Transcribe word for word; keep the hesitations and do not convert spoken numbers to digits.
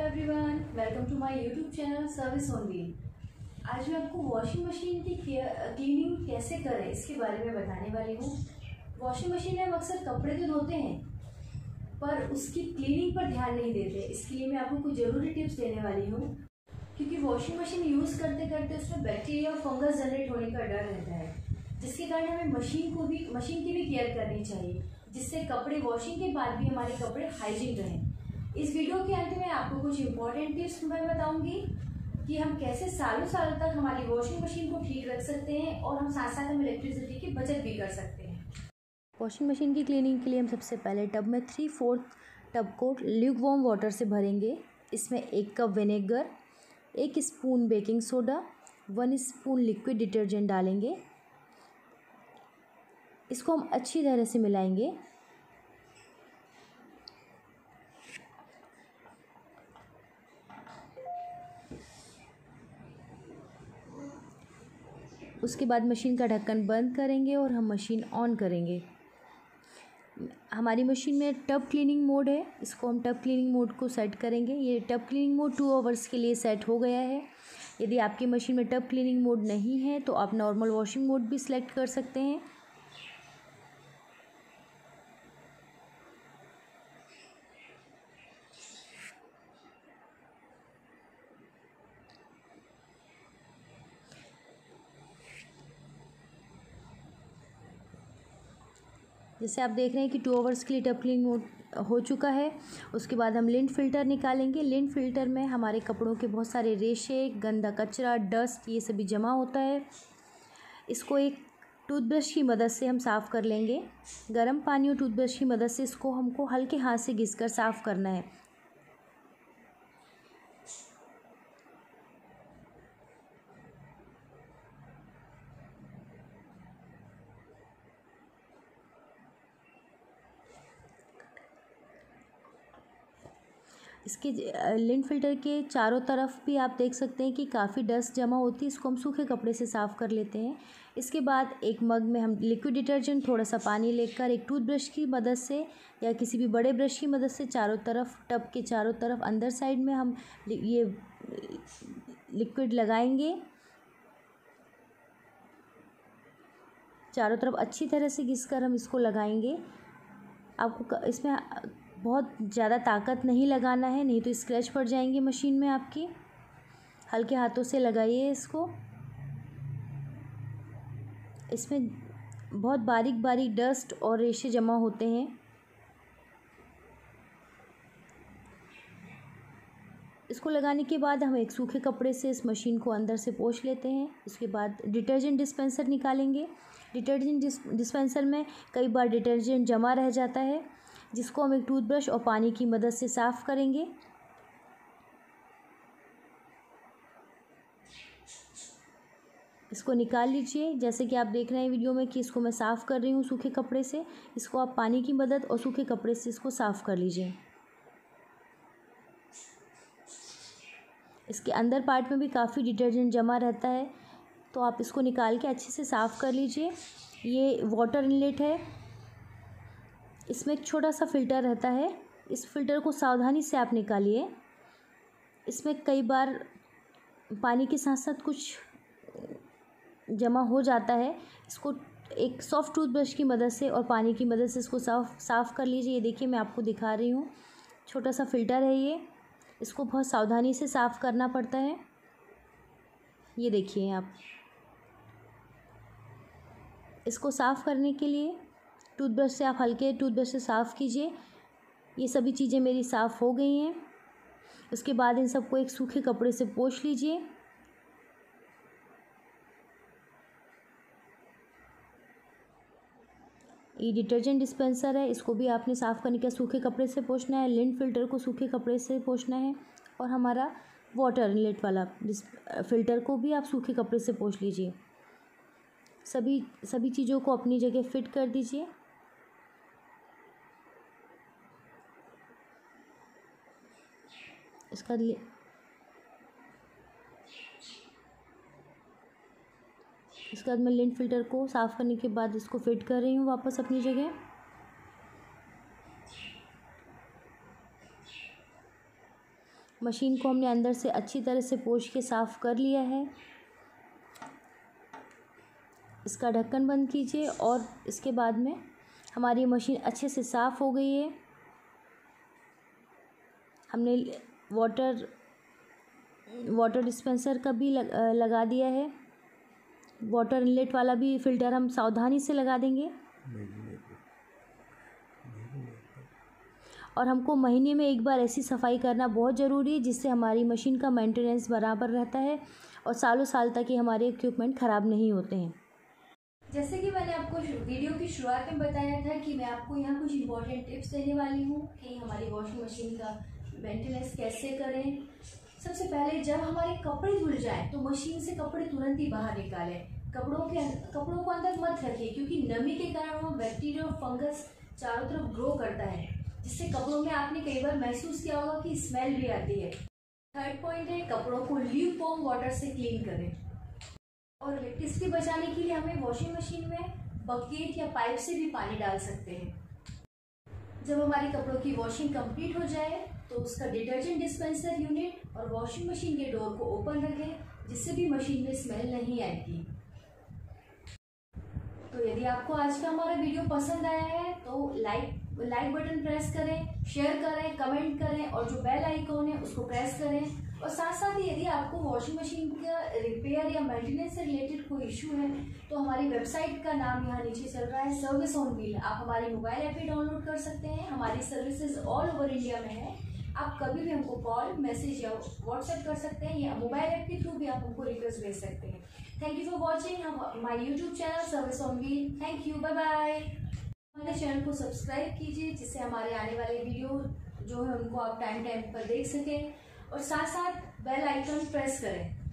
Everyone, welcome to my YouTube channel service on wheel. आज मैं आपको वॉशिंग मशीन की क्लीनिंग कैसे करें इसके बारे में बताने वाली हूँ। वॉशिंग मशीन में हम अक्सर कपड़े तो धोते हैं पर उसकी क्लीनिंग पर ध्यान नहीं देते। इसके लिए मैं आपको कुछ ज़रूरी टिप्स देने वाली हूँ, क्योंकि वॉशिंग मशीन यूज़ करते करते उसमें बैक्टीरिया और फंगस जनरेट होने का डर रहता है, जिसके कारण हमें मशीन को भी मशीन की भी केयर करनी चाहिए, जिससे कपड़े वॉशिंग के बाद भी हमारे कपड़े हाइजीन रहें। इस वीडियो के अंत में आपको कुछ इंपॉर्टेंट टिप्स मैं बताऊंगी कि हम कैसे सालों सालों तक हमारी वॉशिंग मशीन को ठीक रख सकते हैं और हम साथ साथ हम इलेक्ट्रिसिटी की बचत भी कर सकते हैं। वॉशिंग मशीन की क्लीनिंग के लिए हम सबसे पहले टब में थ्री फोर्थ टब को ल्यूकवार्म वाटर से भरेंगे। इसमें एक कप विनेगर, एक spoon baking soda, one spoon liquid detergent डालेंगे। इसको हम अच्छी तरह से मिलाएंगे। उसके बाद मशीन का ढक्कन बंद करेंगे और हम मशीन ऑन करेंगे। हमारी मशीन में टब क्लीनिंग मोड है, इसको हम टब क्लीनिंग मोड को सेट करेंगे। ये tub cleaning mode two hours के लिए सेट हो गया है। यदि आपकी मशीन में टब क्लीनिंग मोड नहीं है तो आप नॉर्मल वॉशिंग मोड भी सिलेक्ट कर सकते हैं। जैसे आप देख रहे हैं कि टू आवर्स के लिए टब क्लीनिंग हो चुका है। उसके बाद हम लिंट फ़िल्टर निकालेंगे। लिंट फ़िल्टर में हमारे कपड़ों के बहुत सारे रेशे, गंदा कचरा, डस्ट ये सभी जमा होता है। इसको एक टूथब्रश की मदद से हम साफ़ कर लेंगे। गर्म पानी और टूथब्रश की मदद से इसको हमको हल्के हाथ से घिसकर साफ़ करना है। इसके लिंट फ़िल्टर के चारों तरफ भी आप देख सकते हैं कि काफ़ी डस्ट जमा होती है। इसको हम सूखे कपड़े से साफ़ कर लेते हैं। इसके बाद एक मग में हम लिक्विड डिटर्जेंट, थोड़ा सा पानी लेकर एक टूथब्रश की मदद से या किसी भी बड़े ब्रश की मदद से चारों तरफ, टब के चारों तरफ अंदर साइड में हम ये लिक्विड लगाएंगे। चारों तरफ अच्छी तरह से घिसकर हम इसको लगाएंगे। आपको इसमें बहुत ज़्यादा ताकत नहीं लगाना है, नहीं तो स्क्रैच पड़ जाएंगे मशीन में आपकी। हल्के हाथों से लगाइए इसको। इसमें बहुत बारीक बारीक डस्ट और रेशे जमा होते हैं। इसको लगाने के बाद हम एक सूखे कपड़े से इस मशीन को अंदर से पोंछ लेते हैं। इसके बाद डिटर्जेंट डिस्पेंसर निकालेंगे। डिटर्जेंट डिस्पेंसर में कई बार डिटर्जेंट जमा रह जाता है, जिसको हम एक टूथब्रश और पानी की मदद से साफ़ करेंगे। इसको निकाल लीजिए। जैसे कि आप देख रहे हैं वीडियो में कि इसको मैं साफ़ कर रही हूँ सूखे कपड़े से। इसको आप पानी की मदद और सूखे कपड़े से इसको साफ़ कर लीजिए। इसके अंदर पार्ट में भी काफ़ी डिटर्जेंट जमा रहता है, तो आप इसको निकाल के अच्छे से साफ़ कर लीजिए। ये वाटर इनलेट है, इसमें एक छोटा सा फ़िल्टर रहता है। इस फ़िल्टर को सावधानी से आप निकालिए। इसमें कई बार पानी के साथ साथ कुछ जमा हो जाता है। इसको एक सॉफ्ट टूथब्रश की मदद से और पानी की मदद से इसको साफ साफ़ कर लीजिए। ये देखिए, मैं आपको दिखा रही हूँ। छोटा सा फ़िल्टर है ये, इसको बहुत सावधानी से साफ़ करना पड़ता है। ये देखिए आप। इसको साफ़ करने के लिए टूथब्रश से आप हल्के टूथब्रश से साफ़ कीजिए। ये सभी चीज़ें मेरी साफ़ हो गई हैं। उसके बाद इन सबको एक सूखे कपड़े से पोंछ लीजिए। ये डिटर्जेंट डिस्पेंसर है, इसको भी आपने साफ़ करने के सूखे कपड़े से पोंछना है। लिंट फ़िल्टर को सूखे कपड़े से पोंछना है और हमारा वाटर इनलेट वाला फ़िल्टर को भी आप सूखे कपड़े से पोंछ लीजिए। सभी सभी चीज़ों को अपनी जगह फिट कर दीजिए। इसका इसके बाद मैं लिंट फ़िल्टर को साफ़ करने के बाद इसको फिट कर रही हूँ वापस अपनी जगह। मशीन को हमने अंदर से अच्छी तरह से पोंछ के साफ़ कर लिया है। इसका ढक्कन बंद कीजिए और इसके बाद में हमारी मशीन अच्छे से साफ़ हो गई है। हमने वाटर वाटर डिस्पेंसर का भी लग, लगा दिया है। वाटर इनलेट वाला भी फ़िल्टर हम सावधानी से लगा देंगे। और हमको महीने में एक बार ऐसी सफाई करना बहुत ज़रूरी है जिससे हमारी मशीन का मेंटेनेंस बराबर रहता है और सालों साल तक ये हमारे इक्विपमेंट ख़राब नहीं होते हैं। जैसे कि मैंने आपको वीडियो की शुरुआत में बताया था कि मैं आपको यहाँ कुछ इम्पोर्टेंट टिप्स देने वाली हूँ कि हमारी वॉशिंग मशीन का मेंटेनेंस कैसे करें। सबसे पहले जब हमारे कपड़े धुल जाएं तो मशीन से कपड़े तुरंत ही बाहर निकालें। कपड़ों के कपड़ों को अंदर मत रखिए क्योंकि नमी के कारण वो बैक्टीरिया और फंगस चारों तरफ ग्रो करता है, जिससे कपड़ों में आपने कई बार महसूस किया होगा कि स्मेल भी आती है। थर्ड पॉइंट है, कपड़ों को ल्यूकवार्म वाटर से क्लीन करें। और इलेक्ट्रिसिटी बचाने के लिए हमें वॉशिंग मशीन में बकेट या पाइप से भी पानी डाल सकते हैं। जब हमारे कपड़ों की वॉशिंग कंप्लीट हो जाए तो उसका डिटर्जेंट डिस्पेंसर यूनिट और वॉशिंग मशीन के डोर को ओपन रखें, जिससे भी मशीन में स्मेल नहीं आएगी। तो यदि आपको आज का हमारा वीडियो पसंद आया है तो लाइक लाइक बटन प्रेस करें, शेयर करें, कमेंट करें और जो बेल आइकॉन है उसको प्रेस करें। और साथ साथ ही यदि आपको वॉशिंग मशीन का रिपेयर या मेंटेनेंस से रिलेटेड कोई इशू है तो हमारी वेबसाइट का नाम यहाँ नीचे चल रहा है, सर्विस ऑन व्हील। आप हमारी मोबाइल ऐप भी डाउनलोड कर सकते हैं। हमारी सर्विसेज ऑल ओवर इंडिया में है। आप कभी भी हमको कॉल, मैसेज या व्हाट्सएप कर सकते हैं या मोबाइल ऐप के थ्रू भी आप हमको रिक्वेस्ट भेज सकते हैं। Thank you for watching my YouTube channel service on wheel. Thank you, bye bye. हमारे चैनल को सब्सक्राइब कीजिए जिससे हमारे आने वाले वीडियो जो है उनको आप टाइम टाइम पर देख सकें और साथ साथ बेल आइकन प्रेस करें।